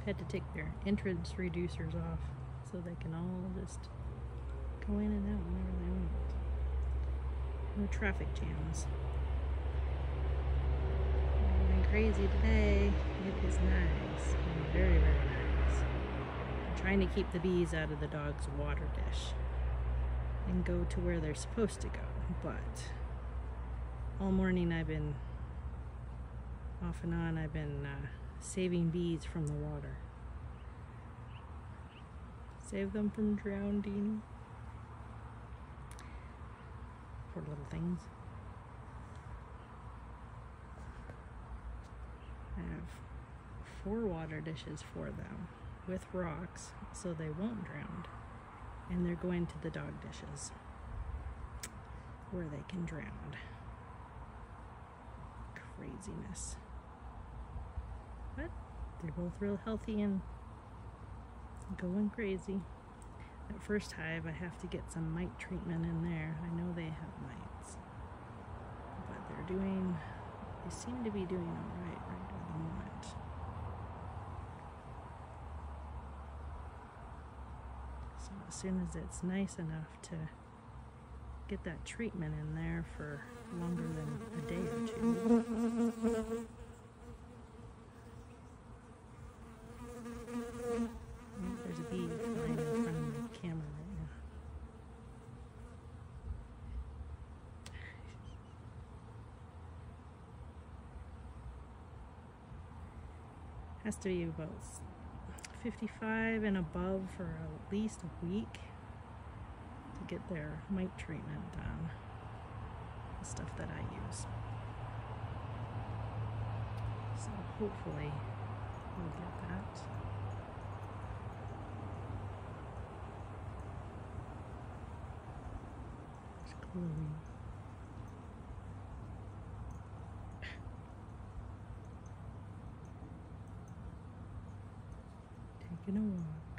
Had to take their entrance reducers off so they can all just go in and out whenever they want. No traffic jams. Going crazy today. It is nice. Very, very nice. I'm trying to keep the bees out of the dog's water dish and go to where they're supposed to go, but all morning I've been off and on, I've been saving bees from the water. Save them from drowning. Poor little things. I have 4 water dishes for them with rocks so they won't drown. And they're going to the dog dishes where they can drown. Craziness. But they're both real healthy and going crazy. That first hive, I have to get some mite treatment in there. I know they have mites, but they seem to be doing all right at the moment. So as soon as it's nice enough to get that treatment in there for longer than a day or 2. There's a bee flying in front of the camera right now. Has to be about 55 and above for at least a week to get their mite treatment done. The stuff that I use. So hopefully we'll get that. There's Chloe. Taking a walk.